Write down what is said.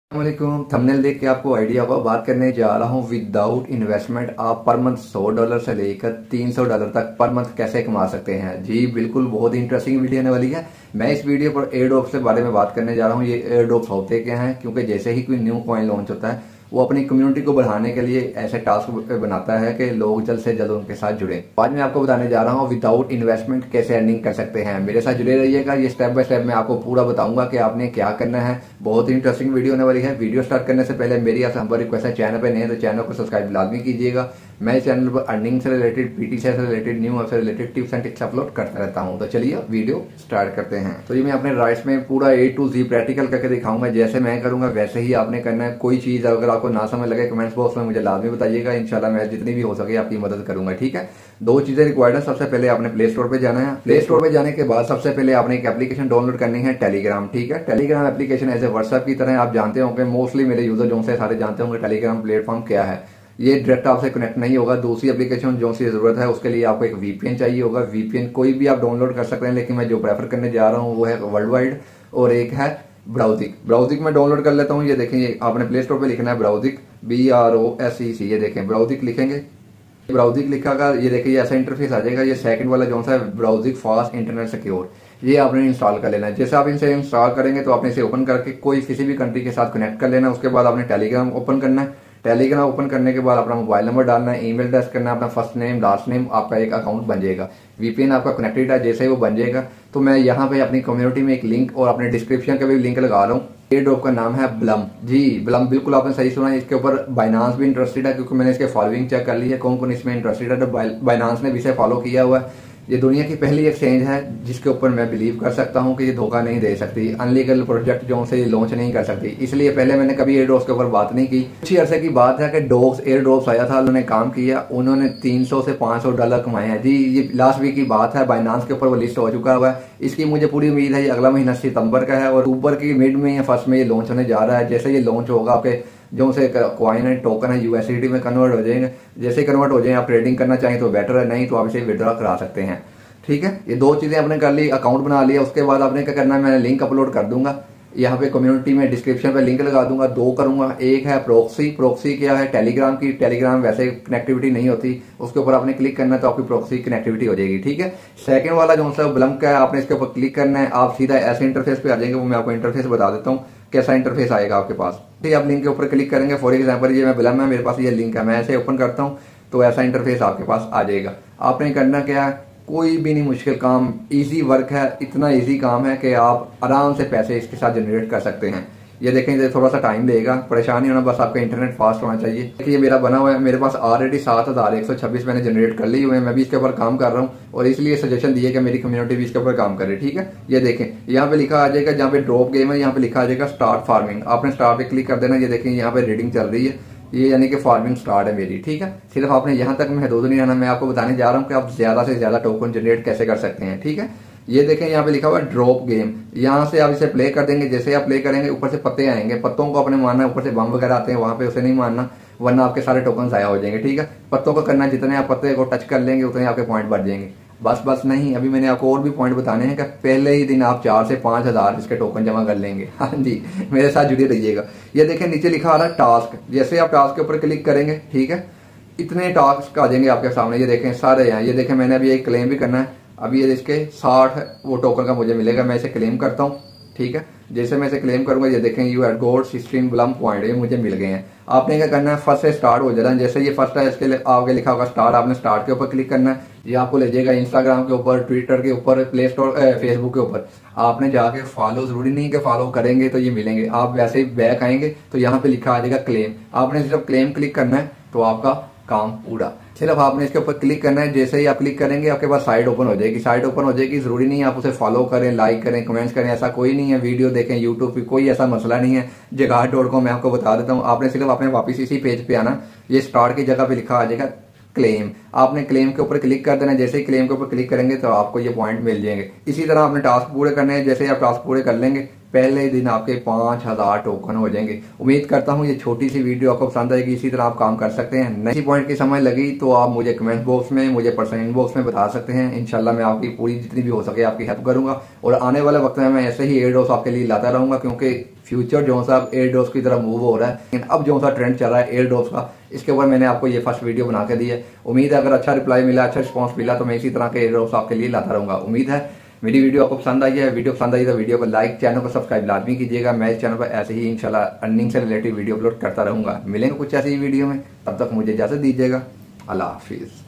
वालेकुम। थंबनेल देख के आपको आइडिया होगा। बात करने जा रहा हूँ विदाउट इन्वेस्टमेंट आप पर मंथ $100 से लेकर $300 तक पर मंथ कैसे कमा सकते हैं। जी बिल्कुल, बहुत ही इंटरेस्टिंग वीडियो होने वाली है। मैं इस वीडियो पर एयर ड्रॉप के बारे में बात करने जा रहा हूँ। ये एयर ड्रॉप्स होते क्या हैं, क्योंकि जैसे ही कोई न्यू कॉइन लॉन्च होता है वो अपनी कम्युनिटी को बढ़ाने के लिए ऐसे टास्क बनाता है कि लोग जल्द से जल्द उनके साथ जुड़े। आज मैं आपको बताने जा रहा हूँ विदाउट इन्वेस्टमेंट कैसे अर्निंग कर सकते हैं। मेरे साथ जुड़े रहिएगा। ये स्टेप बाय स्टेप मैं आपको पूरा बताऊंगा कि आपने क्या करना है। बहुत ही इंटरेस्टिंग वीडियो होने वाली है। वीडियो स्टार्ट करने से पहले मेरी आपसे हमारी रिक्वेस्ट है, चैनल पर नहीं तो चैनल को सब्सक्राइब लाजमी कीजिएगा। मैं इस चैनल पर अर्निंग से रिलेटेड, पीटी से रिलेटेड, न्यू से related tips and tips upload करता रहता हूँ। तो चलिए वीडियो स्टार्ट करते हैं। तो ये मैं अपने राइट्स में पूरा A to Z प्रैक्टिकल करके दिखाऊंगा। जैसे मैं करूंगा वैसे ही आपने करना है। कोई चीज अगर आपको ना समझ लगे कमेंट्स बॉक्स में मुझे लाजमी बताइएगा। इंशाल्लाह मैं जितनी भी हो सके आपकी मदद करूंगा। ठीक है, दो चीजें रिक्वायर्ड है। सबसे पहले आपने प्ले स्टोर पे जाना है। प्ले स्टोर पे जाने के बाद सबसे पहले आपने एक एप्लीकेशन डाउनलोड करनी है, टेलीग्राम। ठीक है, टेलीग्राम एप्लीकेशन ऐसे व्हाट्सएप की तरह आप जानते होंगे, मोस्टली मेरे यूजर जो से सारे जानते होंगे टेलीग्राम प्लेटफॉर्म क्या है। ये डायरेक्ट आपसे कनेक्ट नहीं होगा। दूसरी एप्लीकेशन जो सी जरूरत है उसके लिए आपको एक वीपीएन चाहिए होगा। वीपीएन कोई भी आप डाउनलोड कर सकते हैं, लेकिन मैं जो प्रेफर करने जा रहा हूँ वो है वर्ल्ड वाइड, और एक है ब्राउजिक। ब्राउजिक में डाउनलोड कर लेता हूँ। ये देखें, ये आपने प्ले स्टोर पे लिखना है ब्राउजिक, BROSEC। ये देखें ब्राउजिक लिखेंगे, ब्राउजिक लिखा का ये देखिए ये ऐसा इंटरफेस आ जाएगा। ये सेकंड वाला जो सा ब्राउजिक फास्ट इंटरनेट सिक्योर, ये आपने इंस्टॉल कर लेना है। जैसे आप इनसे इंस्टॉल करेंगे तो आपने इसे ओपन करके कोई किसी भी कंट्री के साथ कनेक्ट कर लेना है। उसके बाद आपने टेलीग्राम ओपन करना है। टेलीग्राम ओपन करने के बाद अपना मोबाइल नंबर डालना है, ईमेल एड्रेस करना है, अपना फर्स्ट नेम लास्ट नेम, आपका एक अकाउंट बन जाएगा। वीपीएन आपका कनेक्टेड है। जैसे ही वो बन जाएगा तो मैं यहाँ पे अपनी कम्युनिटी में एक लिंक और अपने डिस्क्रिप्शन का भी लिंक लगा रहा हूँ। एयर ड्रॉप का नाम है ब्लम। जी ब्लम, बिल्कुल आपने सही सुना है। इसके ऊपर बाइनांस भी इंटरेस्टेड है, क्योंकि मैंने इसके फॉलोइंग चेक कर ली है कौन कौन इसमें इंटरेस्टेड है। तो बाइनांस ने भी इसे फॉलो किया हुआ है। ये दुनिया की पहली एक्सचेंज है जिसके ऊपर मैं बिलीव कर सकता हूँ कि ये धोखा नहीं दे सकती। अनलीगल प्रोजेक्ट जो से लॉन्च नहीं कर सकती, इसलिए पहले मैंने कभी एयर ड्रॉप्स के ऊपर बात नहीं की। कुछ ही अरसे की बात है कि डॉग्स एयर ड्रॉप्स आया था, उन्होंने काम किया, उन्होंने $300 से $500 कमाए हैं। जी ये लास्ट वीक की बात है। बाइनांस के ऊपर वो लिस्ट हो चुका हुआ है। इसकी मुझे पूरी उम्मीद है ये अगला महीना सितंबर का है और अक्टूबर की मिड में या फर्स्ट में ये लॉन्च होने जा रहा है। जैसे ये लॉन्च होगा आपके जो से कॉइन है, टोकन है, USDT में कन्वर्ट हो जाएंगे। जैसे कन्वर्ट हो जाए आप ट्रेडिंग करना चाहें तो बेटर है, नहीं तो आप इसे विड्रॉ करा सकते हैं। ठीक है, ये दो चीजें आपने कर ली, अकाउंट बना लिया। उसके बाद आपने क्या करना है, मैं लिंक अपलोड कर दूंगा यहाँ पे कम्युनिटी में, डिस्क्रिप्शन पे लिंक लगा दूंगा। दो करूंगा, एक है प्रोक्सी। प्रोक्सी क्या है, टेलीग्राम की। टेलीग्राम वैसे कनेक्टिविटी नहीं होती, उसके ऊपर आपने क्लिक करना है तो आपकी प्रोक्सी कनेक्टिविटी हो जाएगी। ठीक है, सेकंड वाला जो सा ब्लम का है, आपने इसके ऊपर क्लिक करना है, आप सीधा ऐसे इंटरफेस पे आ जाएंगे। वो मैं आपको इंटरफेस बता देता हूँ कैसा इंटरफेस आएगा आपके पास। ठीक है, आप लिंक के ऊपर क्लिक करेंगे। फॉर एग्जाम्पल ये मैं ब्लम है, मेरे पास ये लिंक है, मैं ऐसे ओपन करता हूँ तो ऐसा इंटरफेस आपके पास आ जाएगा। आपने करना क्या है, कोई भी नहीं मुश्किल काम, इजी वर्क है। इतना इजी काम है कि आप आराम से पैसे इसके साथ जनरेट कर सकते हैं। ये देखें, थोड़ा सा टाइम लेगा, परेशानी होना, बस आपका इंटरनेट फास्ट होना चाहिए। देखिए मेरा बना हुआ है, मेरे पास ऑलरेडी 7126 मैंने जनरेट कर ली हुए हैं। मैं भी इसके ऊपर काम कर रहा हूँ और इसलिए सजेशन दिए कि मेरी कम्युनिटी भी इसके ऊपर काम करे। ठीक है, ये देखें यहाँ पे लिखा आ जाएगा, जहाँ पे ड्रॉप गेम है यहाँ पे लिखा आ जाएगा स्टार्ट फार्मिंग। आपने स्टार्ट पे क्लिक कर देना। ये देखें यहाँ पे रीडिंग चल रही है, ये यानी कि फार्मिंग स्टार्ट है मेरी। ठीक है, सिर्फ आपने यहाँ तक महदूद नहीं रहना। मैं आपको बताने जा रहा हूँ कि आप ज्यादा से ज्यादा टोकन जनरेट कैसे कर सकते हैं। ठीक है, ये देखें यहाँ पे लिखा हुआ है ड्रॉप गेम। यहाँ से आप इसे प्ले कर देंगे। जैसे आप प्ले करेंगे ऊपर से पत्ते आएंगे, पत्तों को अपने मारना है। ऊपर से बम वगैरह आते हैं, वहां पे उसे नहीं मारना, वरना आपके सारे टोकन जाया हो जाएंगे। ठीक है, पत्तों को करना, जितने आप पत्ते को टच कर लेंगे उतने आपके पॉइंट बढ़ जाएंगे। बस नहीं, अभी मैंने आपको और भी पॉइंट बताने हैं कि पहले ही दिन आप 4 से 5 हजार इसके टोकन जमा कर लेंगे। हाँ जी, मेरे साथ जुड़े रहिएगा। ये देखें नीचे लिखा आ रहा है टास्क। जैसे आप टास्क के ऊपर क्लिक करेंगे, ठीक है, इतने टास्क आ जाएंगे आपके सामने। ये देखें सारे यहाँ। ये देखें मैंने अभी एक क्लेम भी करना है। अभी ये इसके 60 वो टोकन का मुझे मिलेगा। मैं इसे क्लेम करता हूँ। ठीक है, जैसे मैं इसे क्लेम करूंगा, ये देखें you had got 16 Blum point, ये मुझे मिल गए हैं। आपने क्या करना है, फर्स्ट से स्टार्ट हो जाना है। जैसे ये फर्स्ट है, इसके आगे लिखा होगा स्टार्ट, आपने स्टार्ट के ऊपर क्लिक करना है। ये आपको ले जाएगा इंस्टाग्राम के ऊपर, ट्विटर के ऊपर, प्ले स्टोर, फेसबुक के ऊपर। आपने जाके फॉलो, जरूरी नहीं कि फॉलो करेंगे तो ये मिलेंगे, आप वैसे ही बैक आएंगे तो यहाँ पे लिखा आ जाएगा क्लेम। आपने सिर्फ क्लेम क्लिक करना है तो आपका काम पूरा। सिर्फ आपने इसके ऊपर क्लिक करना है। जैसे ही आप क्लिक करेंगे आपके पास साइट ओपन हो जाएगी। साइट ओपन हो जाएगी, जरूरी नहीं है आप उसे फॉलो करें, लाइक करें, कमेंट्स करें, ऐसा कोई नहीं है। वीडियो देखें यूट्यूब पे, कोई ऐसा मसला नहीं है। जगाह.com मैं आपको बता देता हूँ। आपने सिर्फ अपने वापस इसी पेज पे आना। ये स्टार्ट की जगह पे लिखा आ जाएगा क्लेम। आपने क्लेम के ऊपर क्लिक कर देना। जैसे ही क्लेम के ऊपर क्लिक करेंगे तो आपको ये पॉइंट मिल जाएंगे। इसी तरह आपने टास्क पूरे करने हैं। जैसे ही आप टास्क पूरे कर लेंगे, पहले ही दिन आपके 5000 टोकन हो जाएंगे। उम्मीद करता हूँ ये छोटी सी वीडियो आपको पसंद आएगी। इसी तरह आप काम कर सकते हैं। नई पॉइंट की समझ लगी तो आप मुझे कमेंट बॉक्स में, मुझे पर्सनल इनबॉक्स में बता सकते हैं। इंशाल्लाह मैं आपकी पूरी जितनी भी हो सके आपकी हेल्प करूंगा और आने वाले वक्त में मैं ऐसे ही एयर ड्रॉप्स आपके लिए लाता रहूंगा, क्योंकि फ्यूचर जो सा एयर ड्रॉप्स की तरफ मूव हो रहा है, लेकिन अब जो सा ट्रेंड चल रहा है एयर ड्रॉप्स का, इसके ऊपर मैंने आपको ये फर्स्ट वीडियो बना के दी है। उम्मीद है अगर अच्छा रिप्लाई मिला, अच्छा रिस्पॉन्स मिला तो मैं इसी तरह के एयर ड्रॉप्स आपके लिए लाता रहूंगा। उम्मीद है मेरी वीडियो आपको पसंद आई है। वीडियो पसंद आई तो वीडियो को लाइक, चैनल को सब्सक्राइब लाजमी कीजिएगा। मैं इस चैनल पर ऐसे ही इंशाल्लाह अर्निंग से रिलेटेड वीडियो अपलोड करता रहूंगा। मिलेंगे कुछ ऐसी वीडियो में, तब तक मुझे इजाजत दीजिएगा। अल्लाह हाफिज।